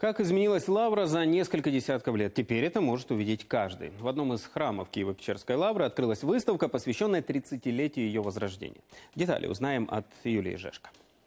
Как изменилась Лавра за несколько десятков лет? Теперь это может увидеть каждый. В одном из храмов Киево-Печерской Лавры открылась выставка, посвященная 30-летию ее возрождения. Детали узнаем от Юлии Жешко.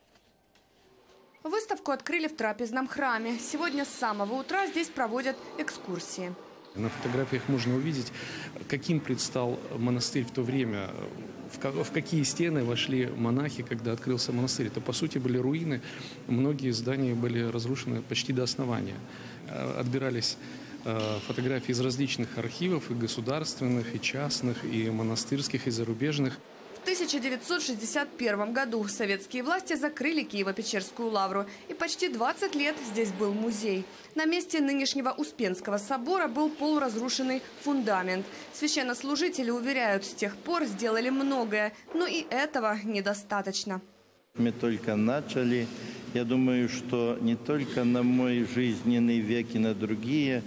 Выставку открыли в трапезном храме. Сегодня с самого утра здесь проводят экскурсии. На фотографиях можно увидеть, каким предстал монастырь в то время, в какие стены вошли монахи, когда открылся монастырь. Это, по сути, были руины. Многие здания были разрушены почти до основания. Отбирались фотографии из различных архивов, и государственных, и частных, и монастырских, и зарубежных. В 1961 году советские власти закрыли Киево-Печерскую лавру, и почти 20 лет здесь был музей. На месте нынешнего Успенского собора был полуразрушенный фундамент. Священнослужители уверяют, с тех пор сделали многое, но и этого недостаточно. Мы только начали. Я думаю, что не только на мой жизненный век и на другие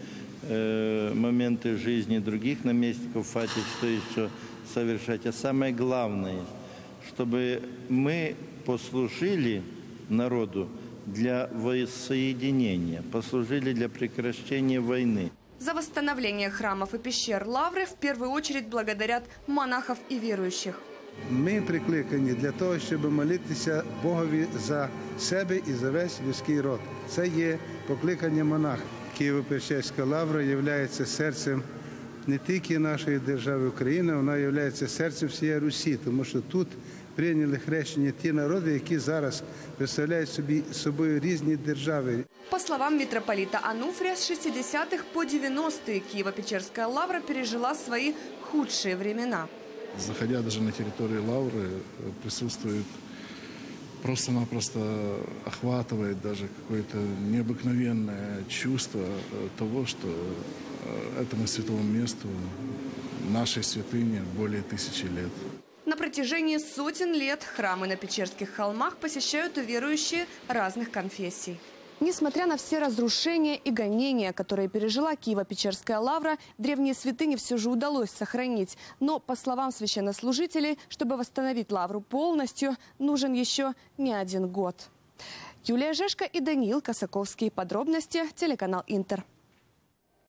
моменты жизни других наместников хватит, что еще совершать. А самое главное, чтобы мы послужили народу для воссоединения, послужили для прекращения войны. За восстановление храмов и пещер Лавры в первую очередь благодарят монахов и верующих. Ми прикликані для того, щоб молитися Богові за себе і за весь людський род. Це є покликання монахів. Києво-Печерська лавра є серцем не тільки нашої держави України, вона є серцем всієї Русі, тому що тут прийняли хрещення ті народи, які зараз представляють собою різні держави. По словам митрополита Ануфрия, с 60-х по 90-е Киево-Печерская лавра пережила свои худшие времена. Заходя даже на территорию лавры, присутствует просто-напросто охватывает даже какое-то необыкновенное чувство того, что этому святому месту, нашей святыне, более 1000 лет. На протяжении сотен лет храмы на Печерских холмах посещают верующие разных конфессий. Несмотря на все разрушения и гонения, которые пережила Киево-Печерская лавра, древние святыни все же удалось сохранить. Но, по словам священнослужителей, чтобы восстановить лавру полностью, нужен еще не один год. Юлия Жешко и Даниил Косаковский. Подробности телеканал Интер.